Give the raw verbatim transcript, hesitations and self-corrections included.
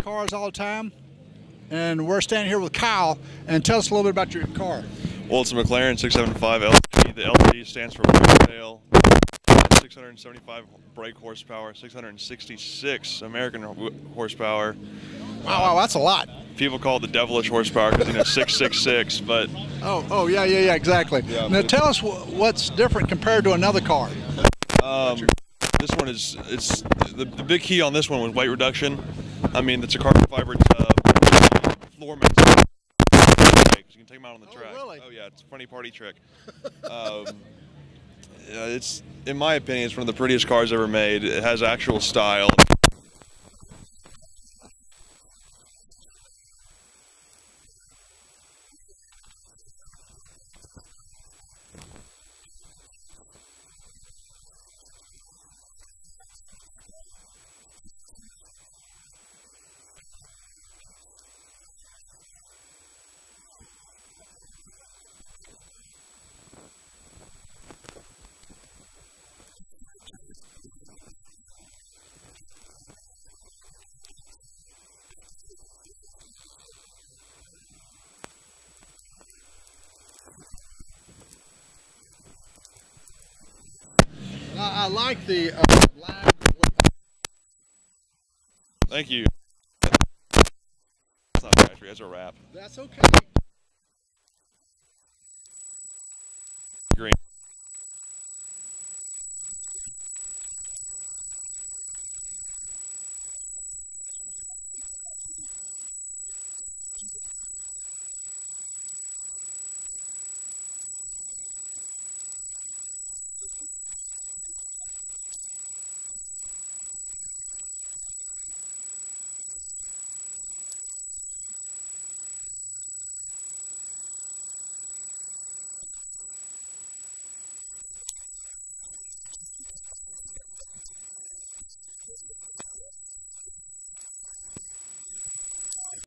cars all the time, and we're standing here with Kyle. And tell us a little bit about your car. Well, it's a McClaren six seventy-five L G. The L G stands for brake tail. six hundred seventy-five brake horsepower, six hundred sixty-six American horsepower. Wow, wow, that's a lot. People call it the devilish horsepower because, you know, six six six, but... Oh, oh, yeah, yeah, yeah, exactly. Yeah, now tell us what's different compared to another car. Um, this one is, it's, the, the big key on this one was weight reduction. I mean, it's a carbon fiber tub, floor mats. You can take them out on the track. Oh, really? Oh, yeah, it's a funny party trick. um, yeah, it's, in my opinion, it's one of the prettiest cars ever made. It has actual style. I like the uh, line. Thank you. That's not factory, that's a wrap. That's okay. Green.